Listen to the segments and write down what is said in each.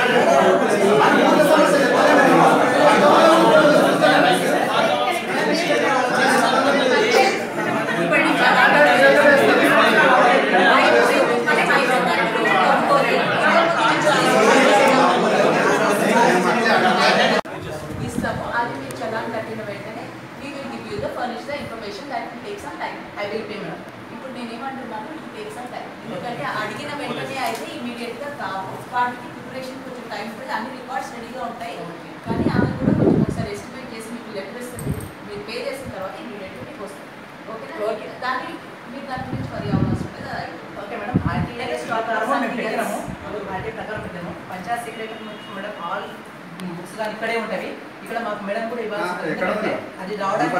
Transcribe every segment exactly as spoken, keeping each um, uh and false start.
furnish the information that will take some time. I will pay more. ఇప్పుడు నేను ఏమంటున్నాను, it will take some time. ఎందుకంటే అడిగిన వెంటనే అయితే ఇమీడియట్ గా కావు. వాటికి ప్రిపరేషన్ కొంచెం టైం ఉంటుంది, అన్ని రికార్డ్స్ రెడీగా ఉంటాయి. కానీ ఆమె కూడా కొంచెం ఒకసారి ఎస్టిమేట్ చేసి మీకు లెటర్ ఇస్తుంది. మీరు పే చేసిన తర్వాత ఇమీడియట్ గా మీకు వస్తుంది. ఓకేనా? ఓకే. దాన్ని మీరు దాని గురించి మరి అవసరం లేదు. Okay madam. ఆర్టీఐ స్టాక్ మేము పెట్టాము. ఆర్టీఐ ప్రకారం పెట్టాము. Panchayat secretary madam all books కానీ ఇక్కడే ఉంటాయి. ఇక్కడ మాకు మేడం కూడా ఇవ్వాలి. అది రావడానికి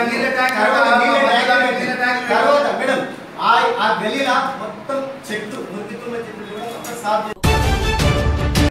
మేడం ఆ గలీలా మొత్తం చెట్టు